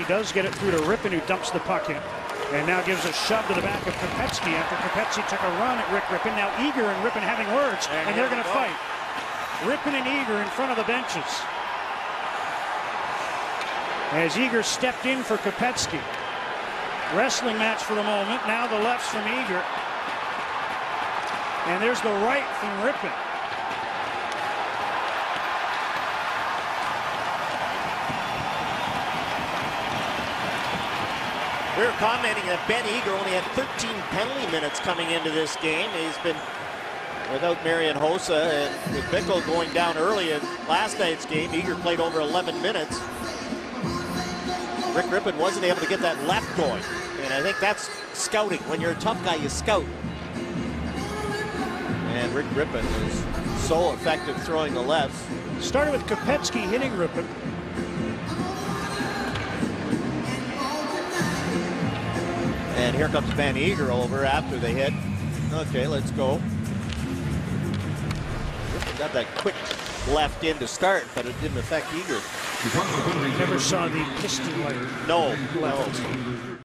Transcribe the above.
He does get it through to Rypien, who dumps the puck in. And now gives a shove to the back of Kopecky after Kopecky took a run at Rick Rypien. Now Eager and Rypien having words, and they're going to fight. Rypien and Eager in front of the benches. As Eager stepped in for Kopecky. Wrestling match for the moment. Now the lefts from Eager. And there's the right from Rypien. We were commenting that Ben Eager only had 13 penalty minutes coming into this game. He's been without Marian Hossa, and with Bickle going down early in last night's game, Eager played over 11 minutes. Rick Rypien wasn't able to get that left going, and I think that's scouting. When you're a tough guy, you scout. And Rick Rypien is so effective throwing the lefts. Started with Kopecky hitting Rypien. And here comes Van Eager over after they hit. Okay, let's go. Got that quick left in to start, but it didn't affect Eager. Never saw the piston light. No.